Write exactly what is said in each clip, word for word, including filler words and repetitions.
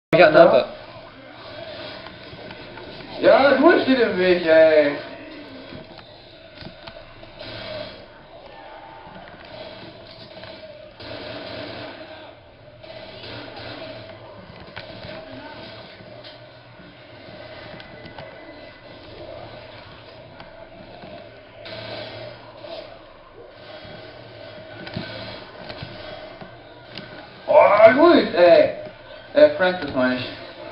Ich hatte eine Hand. Ja, du steht im Weg, ey. Oh, Luis, ey. Äh, Francis meine ich.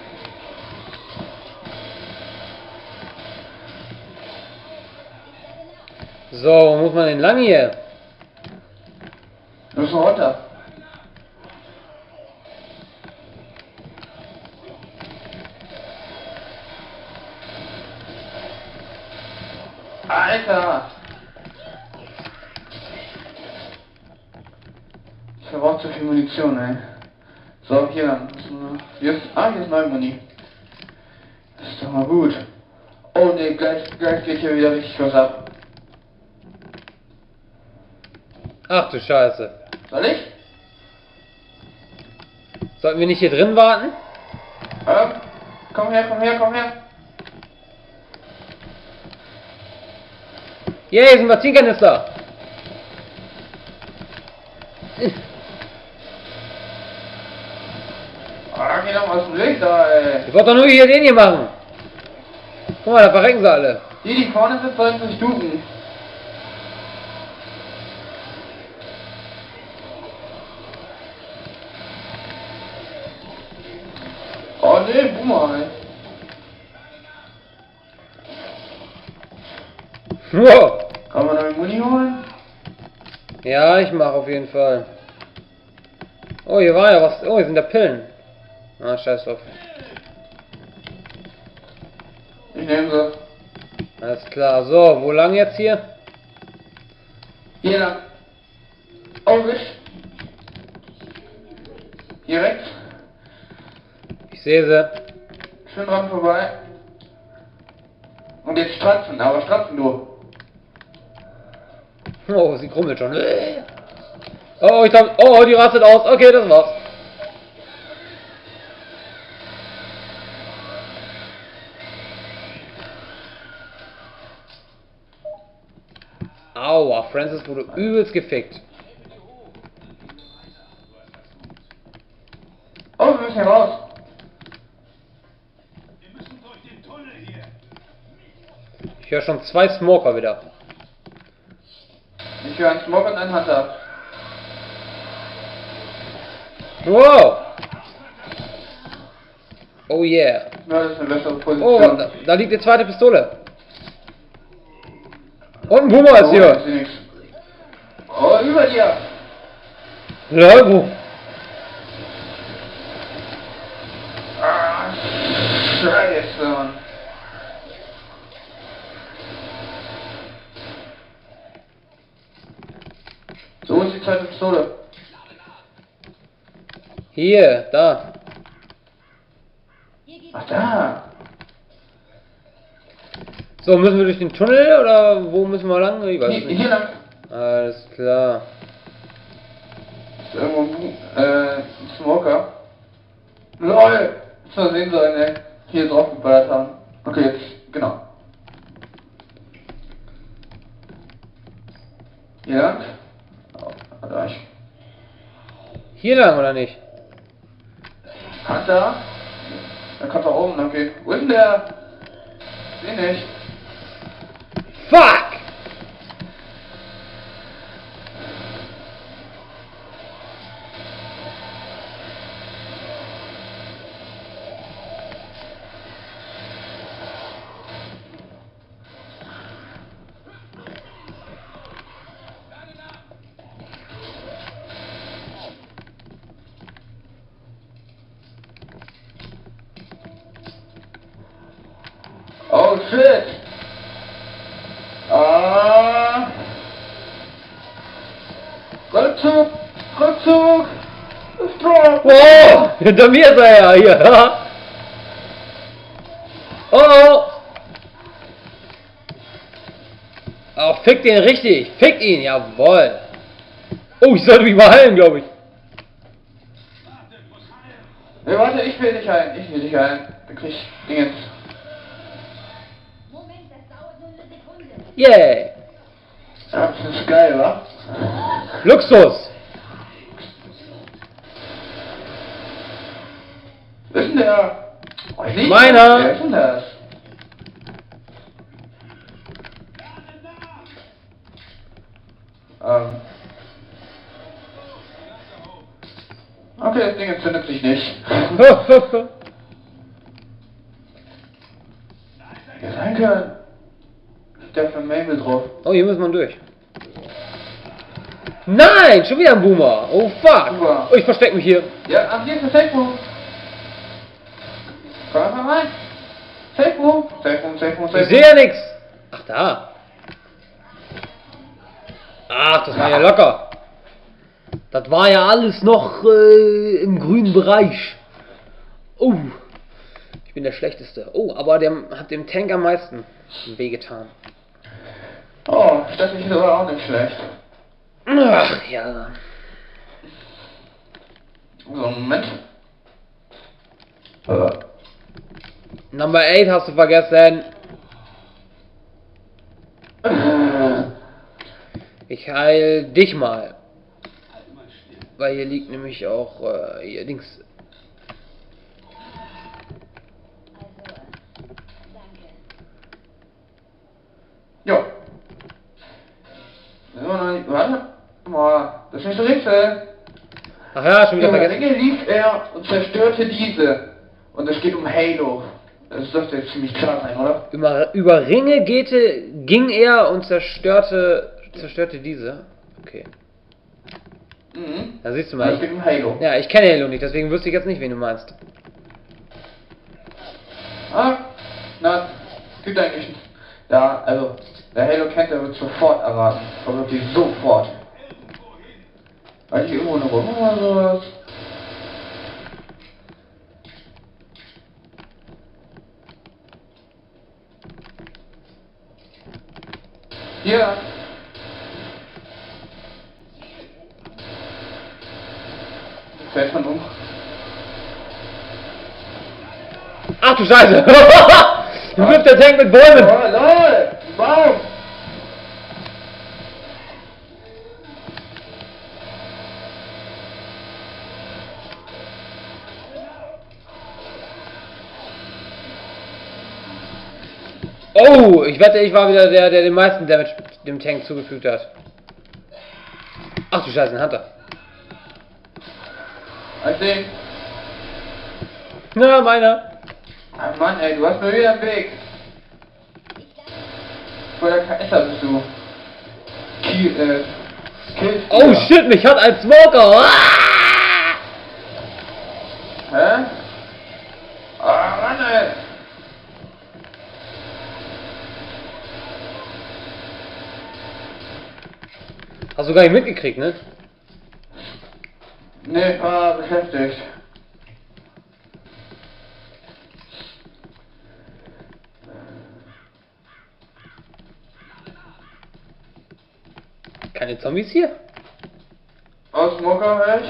So, wo muss man denn lang hier? Du musst noch runter. Alter! Ich verbrauche zu viel Munition, ey. So, hier lang. Hier ist, ah, hier ist Neumuni. Das ist doch mal gut. Oh ne, gleich, gleich geht hier wieder richtig was ab. Ach du Scheiße. Soll ich? Sollten wir nicht hier drin warten? Ähm, komm her, komm her, komm her. Yay, sind Benzinkanister. Ah, geh doch mal aus dem Weg da, ey. Ich wollte doch nur hier den hier machen. Guck mal, da verrecken sie alle. Die, die vorne sind, sollten sich duken. Oh ne, Boomer, ey. Wow. Kann man neue Muni holen? Ja, ich mache auf jeden Fall. Oh, hier war ja was. Oh, hier sind da Pillen. Ah, scheiß drauf. Ich nehme sie. Alles klar. So, wo lang jetzt hier? Hier lang. Oh, wisch. Hier rechts. Ich sehe sie. Schön dran vorbei. Und jetzt stratzen, aber stratzen du. Oh, sie krummelt schon. Oh, ich hab, oh, die rastet aus. Okay, das war's. Aua, Francis wurde übelst gefickt. Oh, wir müssen hier raus. Ich höre schon zwei Smoker wieder. Ich höre einen Smoke und einen Hunter. Wow! Oh yeah. Ja, das ist eine bessere Oh, Position. da, da liegt die zweite Pistole. Und ein Boomer ist Oh, hier. ich seh nix. Oh, über dir. Ja, wo? Ah, Scheiße, Mann. So ist die zweite Pistole. Hier, da. Ach, da. So, müssen wir durch den Tunnel oder wo müssen wir lang? Ich weiß es Hier, nicht. hier lang. Alles klar. Ist irgendwo ein, Bu- äh, ein Smoker. LOL! Muss man sehen sein, ey. Hier drauf geballert haben. Okay, jetzt, genau. Hier lang. Oh, da ich. Hier lang oder nicht? Hat da? Der kommt da oben, okay. Wo ist denn der? Seh nicht. Fuck! Oh shit! Ah! Rückzug! Rückzug! Stop! Wow! Hinter mir ist er ja hier! Oh! Oh! Oh, fick den richtig! Fick ihn! Jawohl! Oh, ich sollte mich mal heilen, glaube ich. Ne, warte, ich will dich ein. Ich will dich ein. Dann krieg ich Dingens. Moment, das dauert nur eine Sekunde. Yay! Ja, das ist geil, wa? Luxus! Wer ist denn der? Oh, ich lieb Meiner. das. Wer ist denn das? Ähm. Okay, das Ding entzündet sich nicht. Ja, danke. Der von Mabel drauf. Oh, hier muss man durch. Nein, schon wieder ein Boomer. Oh fuck. Boomer. Oh, ich versteck mich hier. Ja, ach, hier ist der Safe Room. Komm einfach rein. Safe Room. Safe Room, Safe Room, Safe Room. Ich sehe ja nichts. Ach, da. Ach, das war ja locker. Das war ja alles noch äh, im grünen Bereich. Oh, ich bin der Schlechteste. Oh, aber der hat dem Tank am meisten wehgetan. Oh, das ist aber auch nicht schlecht. Ach ja. So, Moment. Äh. Number eight hast du vergessen. Ich heil dich mal. Weil hier liegt nämlich auch äh, hier links. Jo. Warte. Boah, das ist nicht so Rätsel. Ach ja, schon wieder Über vergessen. Ringe lief er und zerstörte diese. Und es geht um Halo. Das dürfte jetzt ziemlich klar sein, oder? Über, über Ringe gehte, ging er und zerstörte zerstörte diese. Okay. Mhm. Da siehst du Das mal. geht um Halo. Ja, ich kenne Halo nicht, deswegen wüsste ich jetzt nicht, wen du meinst. Ah, na, gibt eigentlich nicht. Ja, also, der Halo kennt, der wird sofort erraten. Aber wirklich sofort. Weil ich irgendwo eine Rum oder sowas. Hier. Fällt schon um. Ach du Scheiße! Du wirft der Tank mit Bäumen! Oh, lol! Baum! Oh, ich wette, ich war wieder der, der den meisten Damage dem Tank zugefügt hat. Ach du Scheiße, ein Hunter. Ich seh. Na, meiner. Ah Mann, ey, du hast mir wieder einen Weg. Vor der K S er bist du. Kill, äh, Kill. Oh shit, mich hat ein Smoker! Ah! Hä? Ah, Mann, ey. Hast du gar nicht mitgekriegt, ne? Nee, war beschäftigt. Keine Zombies hier? Aus Smoker, echt?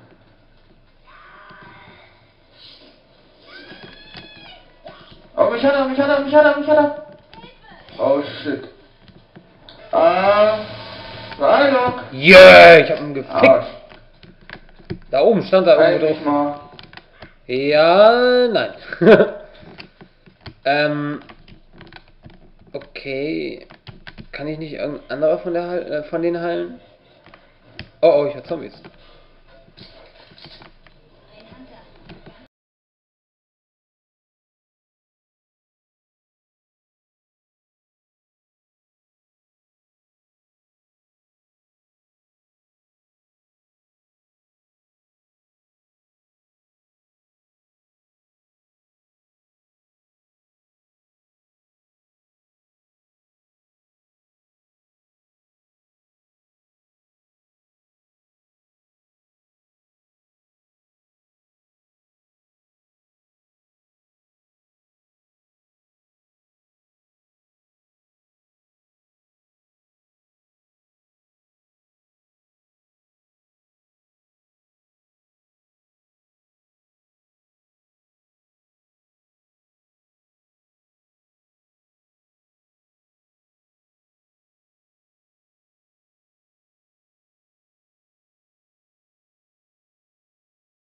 Oh, mich hat er, mich hat er, mich hat er, mich hat er. Oh, shit. Ah, Hallo. Yeah, ich hab ihn gefickt. Autsch. Da oben stand da irgendwo Halt dich drauf. mal. Ja, nein. ähm. Okay. Kann ich nicht irgendein anderer von der Hall- äh, von denen heilen? Oh, oh, ich hab Zombies.